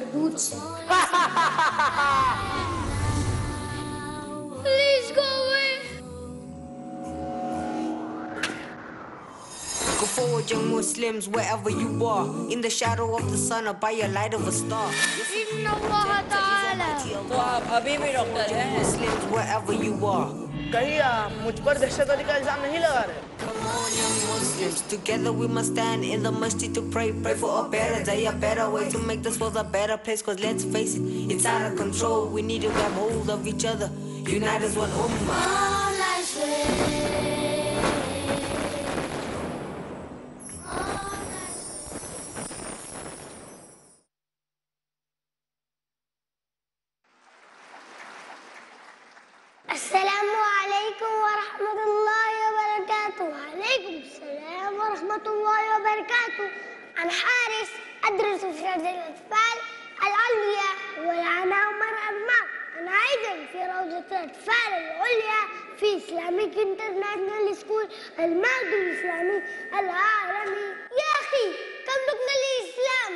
boots. Please go away. Go forward, young Muslims, wherever you are, in the shadow of the sun or by your light of a star. Inna Allah Ta'ala. तो आप अभी भी doctor हैं? Muslims, wherever you are. कहीं आप मुझ पर दहशतगर्दी का इल्जाम नहीं लगा रहे? Come on, young Muslims, together we must stand in the masjid to pray for a better day, a better way to make this world a better place. Cause let's face it, it's out of control. We need to grab hold of each other, unite as one ummah. All I say. السلام عليكم ورحمة الله وبركاته. وعليكم السلام ورحمة الله وبركاته. أنا حارس أدرس في روضة الأطفال العليا والعنى عمر أرماء. أنا أيضا في روضة الأطفال العليا في إسلاميك انترناشونال سكول المعهد الإسلامي العالمي. يا أخي كم ركن الإسلام؟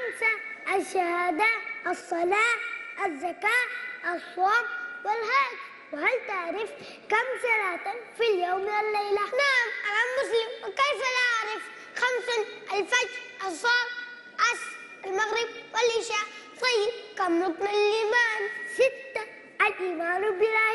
5: الشهادة، الصلاة، الزكاة، الصوم والحج. وهل تعرف كم صلاة في اليوم والليلة؟ نعم أنا مسلم وكيف لا أعرف؟ 5: الفجر، الصلاة، العصر، المغرب والعشاء. طيب كم ركن الإيمان؟ 6: الإيمان بالله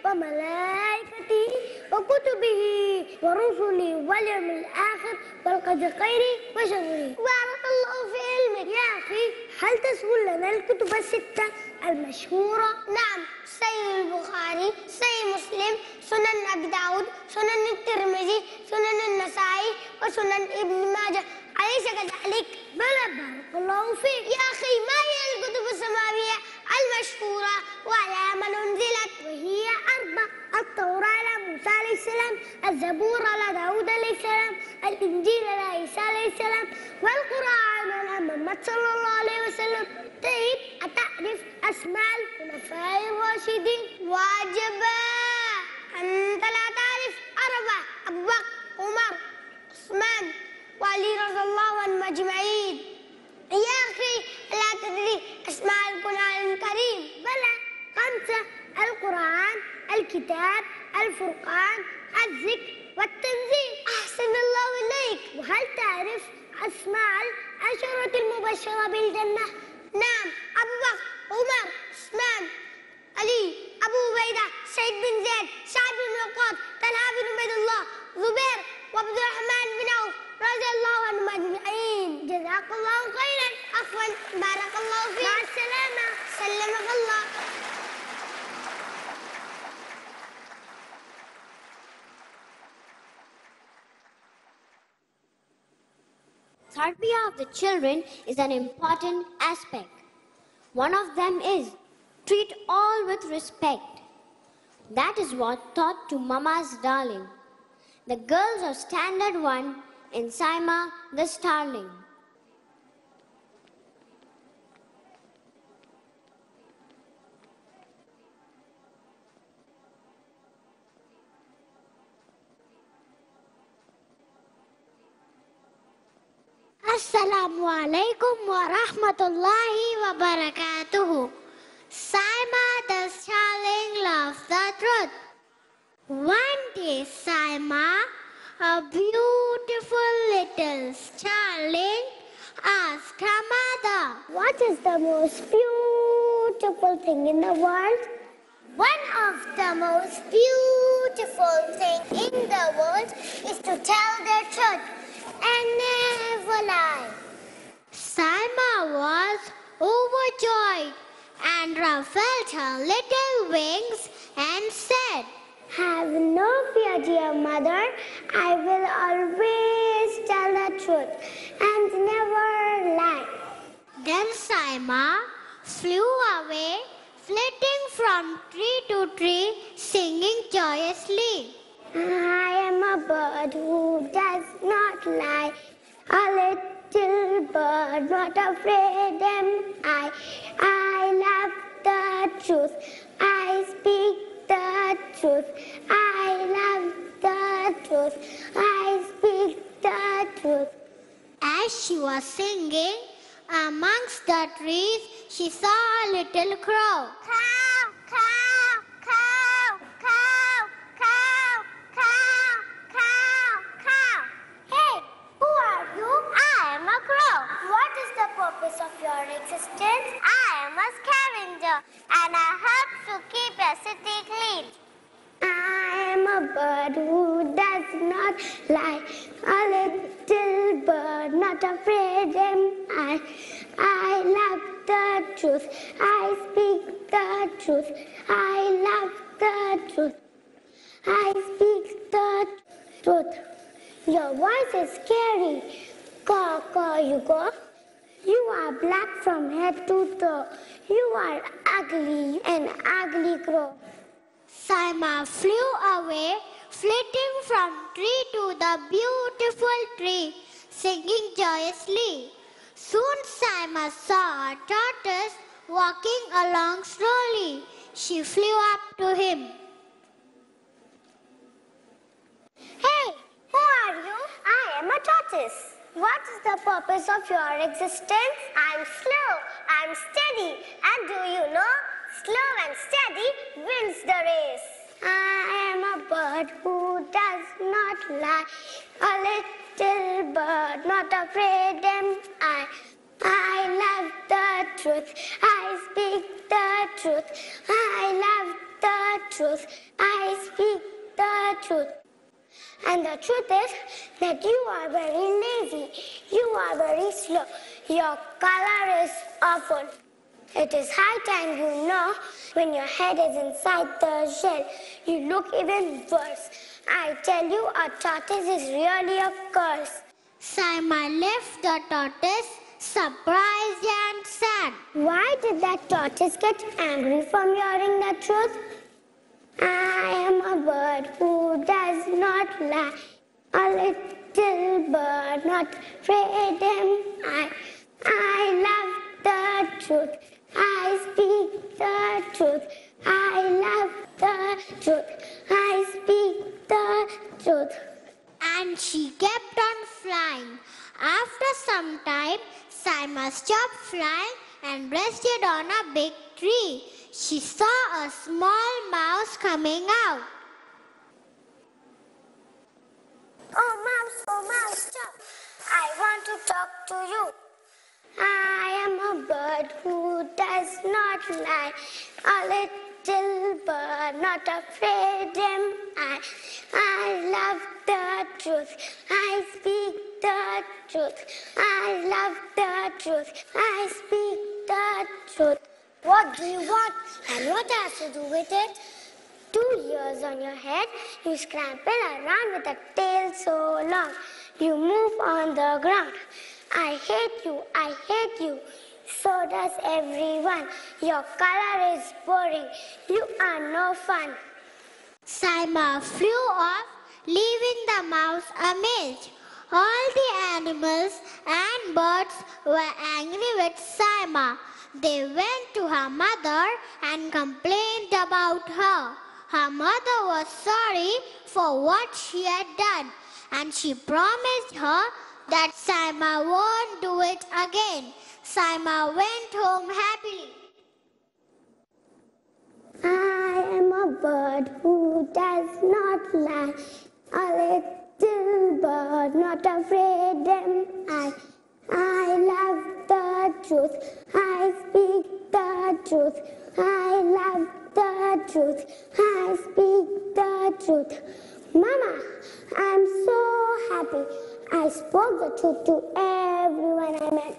وملائكته وكتبه ورسله واليوم الآخر والقدر خيره وشره. بارك الله في علمك. يا أخي هل تذكر لنا الكتب ال6 المشهورة؟ نعم، صحيح البخاري، صحيح مسلم، سنن أبي داود، سنن الترمذي، سنن النسائي وسنن ابن ماجه. أليس كذلك؟ بلى، بارك الله فيك. يا أخي ما هي الكتب السماوية المشهورة وعلى من أنزلت؟ وهي 4: التوراة على موسى عليه السلام، الزبور على داود عليه السلام، الإنجيل على عيسى عليه السلام، والقرآن على محمد صلى الله عليه وسلم. طيب أتعرف أسماء الخلفاء الراشدين؟ واجبا. أنت لا تعرف 4: أبو بكر، عمر، عثمان وعلي رضي الله عنهم أجمعين. يا أخي لا تدري أسماء القرآن الكريم؟ بلى، 5: القرآن، الكتاب، الفرقان، الذكر والتنزيل. أحسن الله إليك. وهل تعرف أسماء العشرة المبشرة بالجنة؟ نعم، أبو بكر، عمر، عثمان، علي، أبو عبيدة، سعيد بن زيد، سعد بن وقاص، طلحة بن عبيد الله، زبير وعبد الرحمن بن عوف رضي الله عنهم أجمعين. جزاك الله خيرا. عفوا، بارك الله فيك. مع السلامة. سلمك الله. Tarbiyah of the children is an important aspect. One of them is treat all with respect. That is what taught to Mama's darling, the girls of Standard 1 in Saima the Starling. Assalamu alaikum wa rahmatullahi wa barakatuhu. Saima the starling loves the truth. One day Saima, a beautiful little starling, asked her mother, "What is the most beautiful thing in the world?" "One of the most beautiful things in the world is to tell the truth and never lie." Saima was overjoyed and ruffled her little wings and said, "Have no fear, dear mother. I will always tell the truth and never lie." Then Saima flew away, flitting from tree to tree, singing joyously. "I am a bird who does not lie, a little bird not afraid am I. I love the truth, I speak the truth. I love the truth, I speak the truth." As she was singing, Amongst the trees, she saw a little crow. Cow, cow, cow, cow, cow, cow, cow, cow. Hey, who are you? I am a crow. What is the purpose of your existence? I am a scavenger and I help to keep your city clean. I am a bird who does not lie, a little bird not afraid am I love the truth, I speak the truth, I love the truth, I speak the truth. Your voice is scary, caw, caw, you go. You are black from head to toe, you are ugly, an ugly crow. Saima flew away, flitting from tree to the beautiful tree, singing joyously. Soon Saima saw a tortoise walking along slowly. She flew up to him. Hey, who are you? I am a tortoise. What is the purpose of your existence? I'm slow, I'm steady, and do you know, slow and steady wins the race. I am a bird who does not lie, a little bird not afraid am I love the truth, I speak the truth, I love the truth, I speak the truth. And the truth is that you are very lazy, you are very slow, your color is awful. It is high time you know, when your head is inside the shell, you look even worse. I tell you, a tortoise is really a curse. Saima left the tortoise, surprised and sad. Why did that tortoise get angry from hearing the truth? I am a bird who does not lie, a little bird not afraid am I love the truth, I speak the truth, I love the truth, I speak the truth. And she kept on flying. After some time, Saima stopped flying and rested on a big tree. She saw a small mouse coming out. Oh mouse, stop. I want to talk to you. I am a bird who does not lie, a little bird not afraid am I love the truth, I speak the truth, I love the truth, I speak the truth. What do you want and what has to do with it? 2 ears on your head, you scramble around with a tail so long, you move on the ground. I hate you, so does everyone. Your color is boring, you are no fun. Saima flew off, leaving the mouse amazed. All the animals and birds were angry with Saima. They went to her mother and complained about her. Her mother was sorry for what she had done, and she promised her that Saima won't do it again. Saima went home happily. I am a bird who does not lie, a little bird not afraid am I love the truth, I speak the truth, I love the truth, I speak the truth. Mama, I'm so happy. I spoke the truth to everyone I met.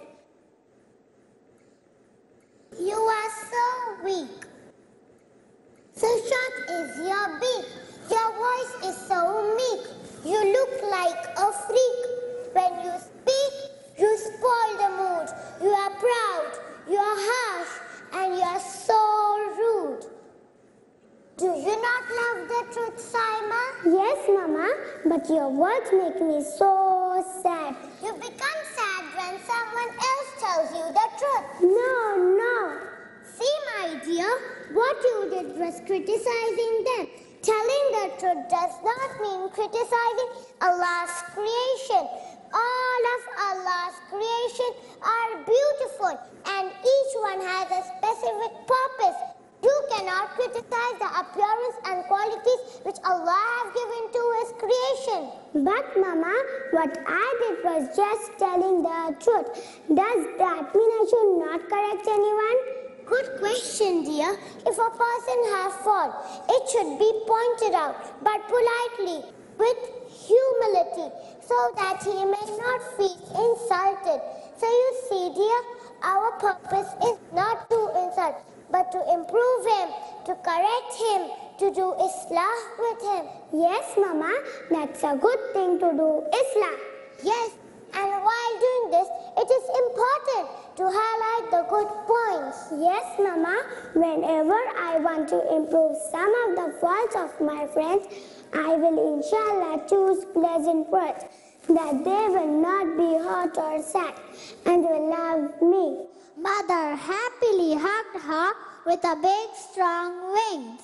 You are so weak. So short is your beak. Your voice is so meek. You look like a freak. When you speak, you spoil the mood. You are proud, you are harsh, and you are so rude. Do you not love the truth, Saima? Yes, Mama, but your words make me so sad. You become sad when someone else tells you the truth. No. See, my dear, what you did was criticizing them. Telling the truth does not mean criticizing Allah's creation. all of Allah's creation are beautiful and each one has a specific purpose. You cannot criticize the appearance and qualities which Allah has given to His creation. But Mama, what I did was just telling the truth. Does that mean I should not correct anyone? Good question, dear. If a person has fault, it should be pointed out, but politely, with humility, so that he may not feel insulted. So you see, dear, our purpose is not to insult, but to improve him, to correct him, to do Islah with him. Yes, Mama, that's a good thing to do, Islah. Yes, and while doing this, it is important to highlight the good points. Yes, Mama, whenever I want to improve some of the faults of my friends, I will inshallah choose pleasant words, that they will not be hurt or sad and will love me. Mother happily hugged her with a big strong wings.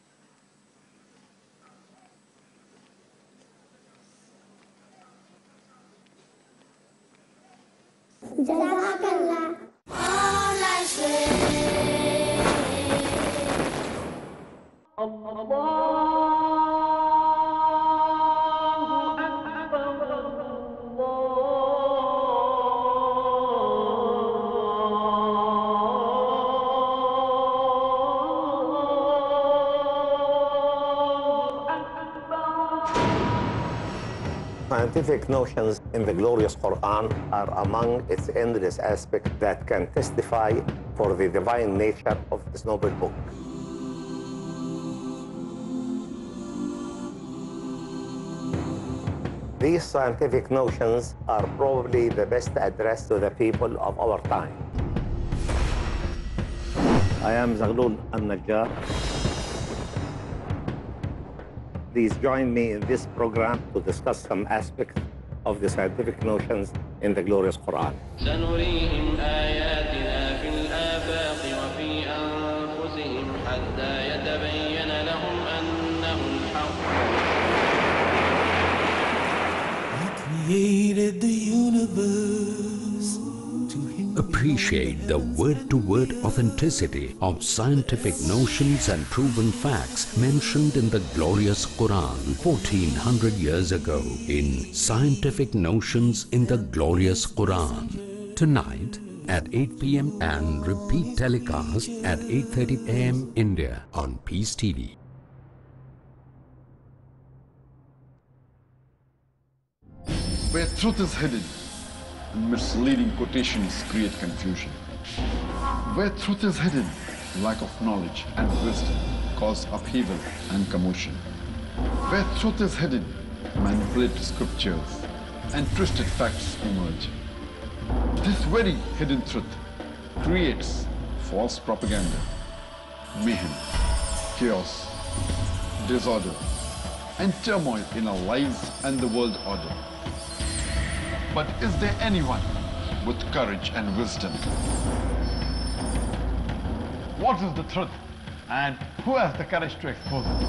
Jazakallah. All I say. Scientific notions in the glorious Quran are among its endless aspects that can testify for the divine nature of this noble book. These scientific notions are probably the best addressed to the people of our time. I am Zaghlul Al-Najjar. Please join me in this program to discuss some aspects of the scientific notions in the glorious Quran. سنريهم آياتنا في الآفاق وفي أنفسهم حتى يتبين لهم أنه الحق. He created the universe to appreciate the word-to-word authenticity of scientific notions and proven facts mentioned in the glorious Quran 1400 years ago in Scientific Notions in the Glorious Quran. Tonight at 8 p.m. and repeat telecast at 8:30 a.m. India on Peace TV. Where truth is hidden, misleading quotations create confusion. Where truth is hidden, lack of knowledge and wisdom cause upheaval and commotion. Where truth is hidden, manipulated scriptures and twisted facts emerge. This very hidden truth creates false propaganda, mayhem, chaos, disorder, and turmoil in our lives and the world order. But is there anyone with courage and wisdom? What is the truth and who has the courage to expose it?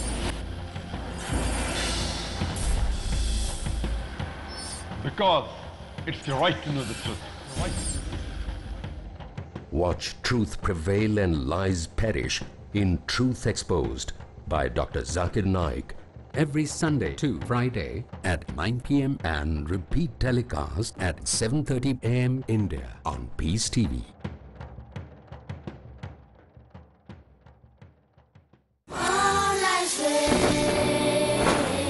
Because it's your right to know the truth. Watch truth prevail and lies perish in Truth Exposed by Dr. Zakir Naik. Every Sunday to Friday at 9 p.m. and repeat telecast at 7:30 a.m. India on Peace TV. All I say.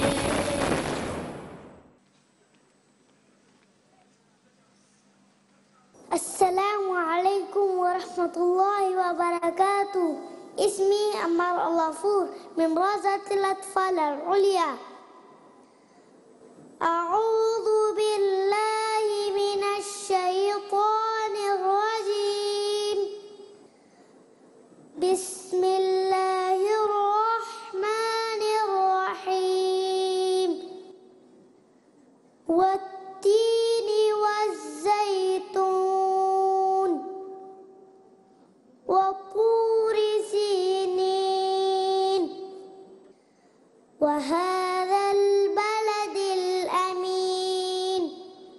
Assalamu alaikum wa rahmatullahi wa barakatuh. اسمي عمار الغفور من روضة الأطفال العليا. أعوذ بالله من الشيطان الرجيم. بسم الله الرحمن الرحيم. والتين والزيتون وطور سينين وهذا البلد الأمين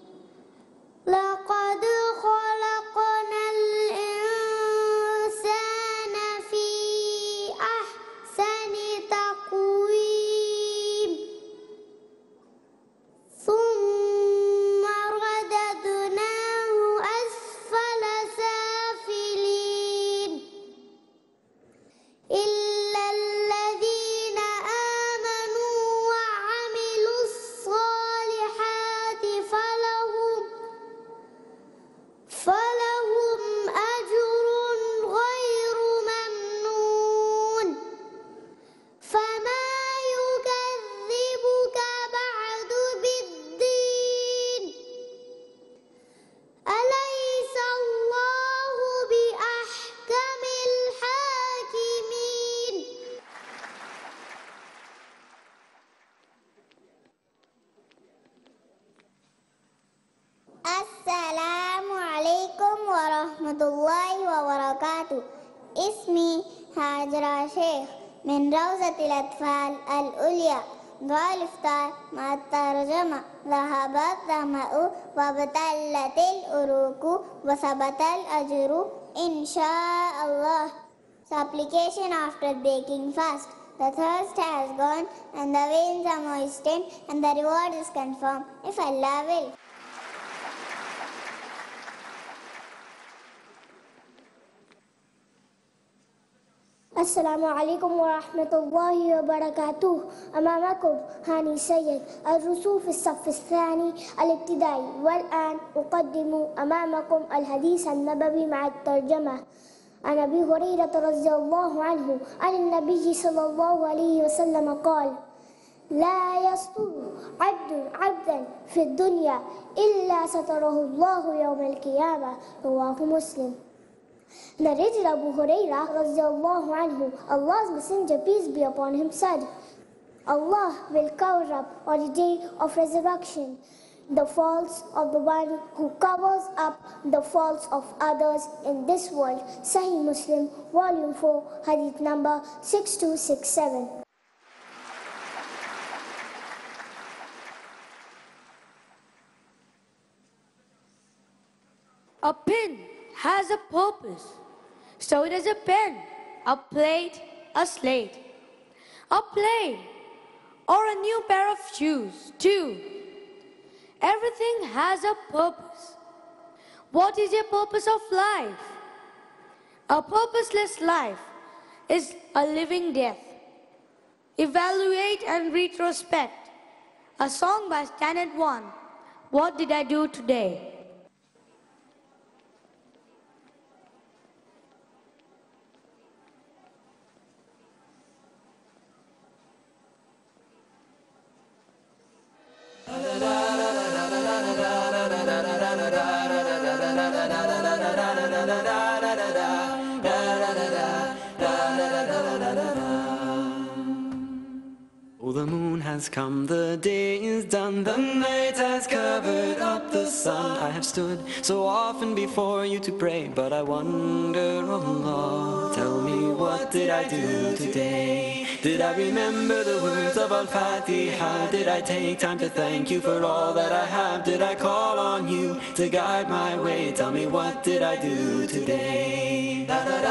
وبركاته. اسمي هاجرة شيخ من روضة الأطفال العليا. دعاء الإفطار مع الترجمة: ذهب الظمأ وابتلت العروق وثبت الأجر إن شاء الله. Supplication after breaking fast: the thirst has gone and the veins are moistened and the reward is confirmed if Allah will. السلام عليكم ورحمة الله وبركاته. أمامكم هاني سيد الرسوف الصف الثاني الابتدائي، والآن أقدم أمامكم الحديث النبوي مع الترجمة. عن أبي هريرة رضي الله عنه عن النبي صلى الله عليه وسلم قال: لا يستر عبدا في الدنيا إلا ستره الله يوم القيامة. رواه مسلم. Narrated Abu Hurairah radiallahu anhu, Allah's Messenger, peace be upon him, said, Allah will cover up on the day of resurrection the faults of the one who covers up the faults of others in this world. Sahih Muslim, Volume 4, Hadith number 6267. A pin has a purpose. So does a pen, a plate, a slate, a plane, or a new pair of shoes too. Everything has a purpose. What is the purpose of life? A purposeless life is a living death. Evaluate and retrospect. A song by Standard 1. What did I do today? Oh, the moon has come, the day is done, the night has covered up the sun. I have stood so often before you to pray, but I wonder, oh Allah, tell me, what did I do today? Did I remember the words of Al-Fatiha? Did I take time to thank you for all that I have? Did I call on you to guide my way? Tell me, what did I do today?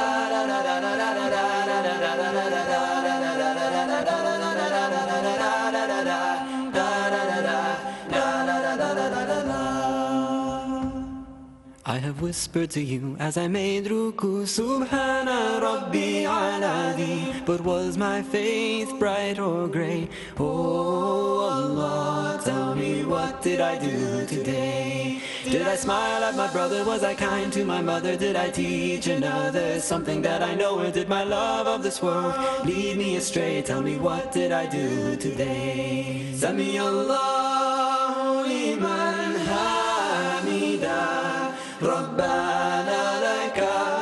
I have whispered to you as I made ruku, Subhana Rabbi Aladi. But was my faith bright or grey? Oh Allah, tell me, what did I do today? Did I smile at my brother? Was I kind to my mother? Did I teach another something that I know? Or did my love of this world lead me astray? Tell me, what did I do today? Sami Allahu liman hamida, ربنا لك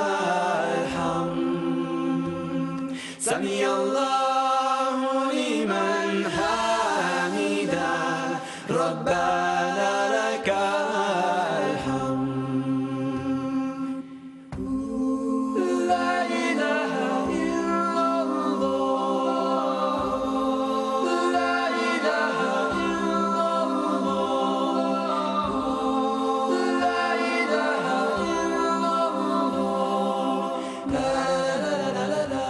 الحمد. سمع الله لمن حمده ربنا لك الحمد. لا إله إلا الله، لا إله إلا الله، لا إله إلا الله، لا لا لا لا لا.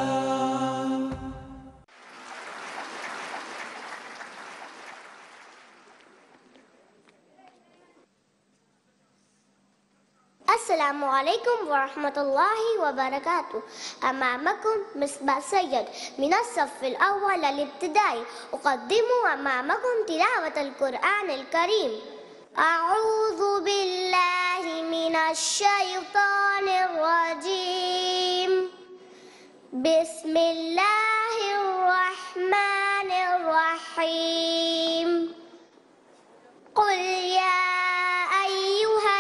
السلام عليكم ورحمة الله وبركاته. أمامكم مصباح سيد من الصف الأول الابتدائي. أقدم أمامكم تلاوة القرآن الكريم. أعوذ بالله من الشيطان الرجيم. بسم الله الرحمن الرحيم. قل يا أيها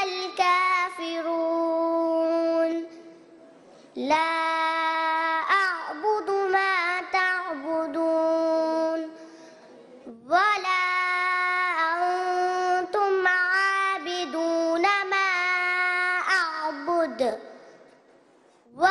الكافرون لا أعبد ما تعبدون ولا أنتم عابدون ما أعبد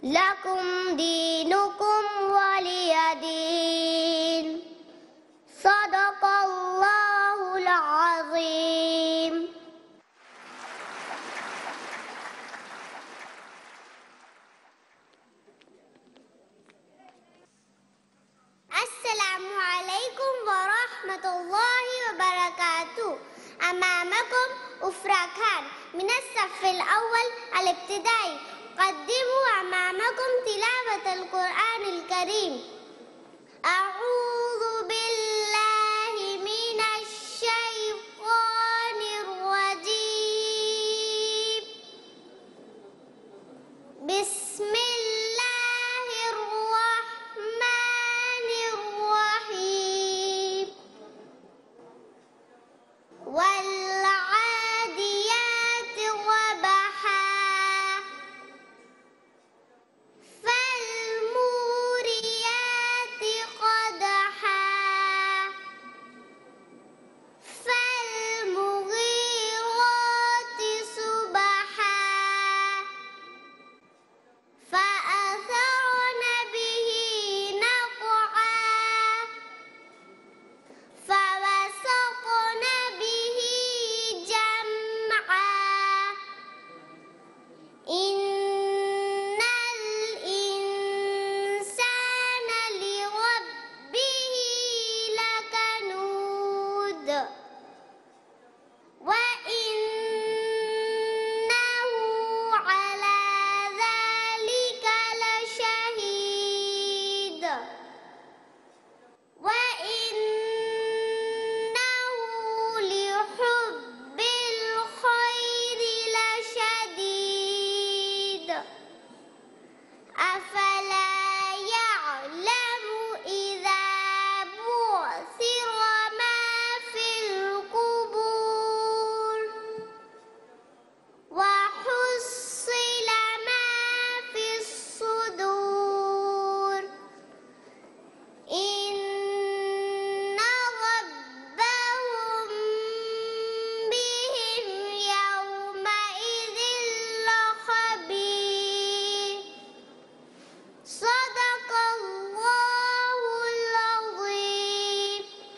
لكم دينكم ولي دين. صدق الله العظيم. السلام عليكم ورحمة الله وبركاته. أمامكم أفرا خان من الصف الأول الابتدائي. قدموا أمامكم تلاوة القرآن الكريم. أعوذ بالله من الشيطان الرجيم. بسم الله الرحمن الرحيم. والعاديات ضبحا فالموريات قدحا فالمغيرات صبحا فأثرن به نقعا فوسطن به جمعا. إن الإنسان لربه لكنود وإنه على ذلك لشهيد وإنه لحب الخير لشديد. أفلا يعلم إذا بعثر ما في القبور وحصل ما في الصدور. إن ربهم بهم يومئذ لخبير. صدق الله العظيم.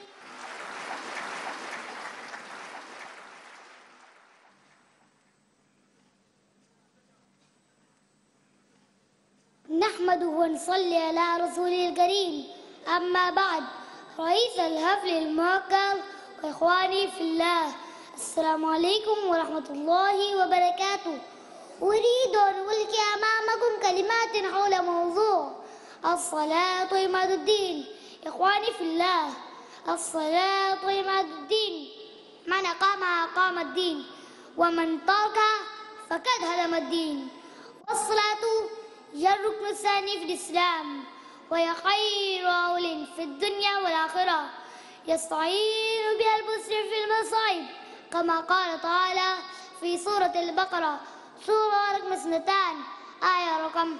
نحمده ونصلي على رسوله الكريم. أما بعد، رئيس الحفل الموقر وإخواني في الله، السلام عليكم ورحمة الله وبركاته. أريد أن ألقي أمامكم كلمات حول موضوع الصلاة عماد الدين. إخواني في الله، الصلاة عماد الدين. من أقام الدين، ومن تركها فقد هدم الدين. والصلاة هي الركن الثاني في الإسلام، وهي خير عول في الدنيا والآخرة يستعين بها المسلم في المصائب، كما قال تعالى في سورة البقرة سورة رقم 2 آية رقم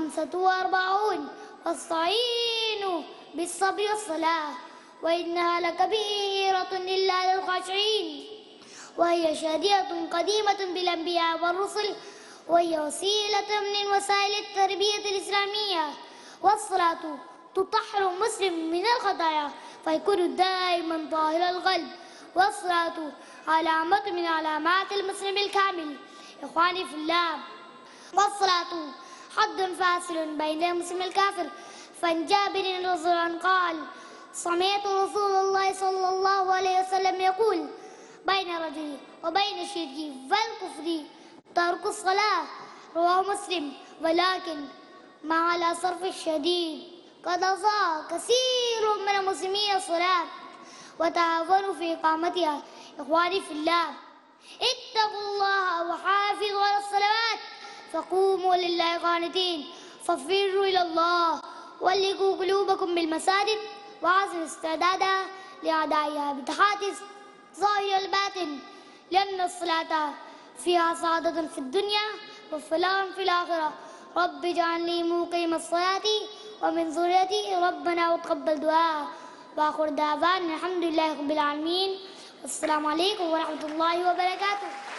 45: واستعينوا بالصبر والصلاة وإنها لكبيرة إلا للخاشعين. وهي شريعة قديمة بالأنبياء والرسل، وهي وسيلة من وسائل التربية الإسلامية. والصلاة تطهر المسلم من الخطايا فيكون دائما طاهر القلب. والصلاة علامة من علامات المسلم الكامل. إخواني في الله، والصلاة حد فاصل بين المسلم الكافر. فعن جابر رضي الله عنه قال: سمعت رسول الله صلى الله عليه وسلم يقول: بين الرجل وبين الشرك والكفر ترك الصلاة. رواه مسلم. ولكن مع الأسف الشديد قد أضاع كثير من المسلمين الصلاة وتهاونوا في إقامتها. إخواني في الله، اتقوا الله وحافظوا على الصلوات، فقوموا لله قانتين، ففروا إلى الله، ولقوا قلوبكم بالمساجد، وعزموا استعدادا لأدائها بتحاتس ظاهر الباطن، لأن الصلاة فيها سعادة في الدنيا وفلاح في الآخرة. رب اجعلني مقيم الصلاة ومن ذريتي ربنا وتقبل دعاء. وآخر دعوانا الحمد لله رب العالمين. والسلام عليكم ورحمة الله وبركاته.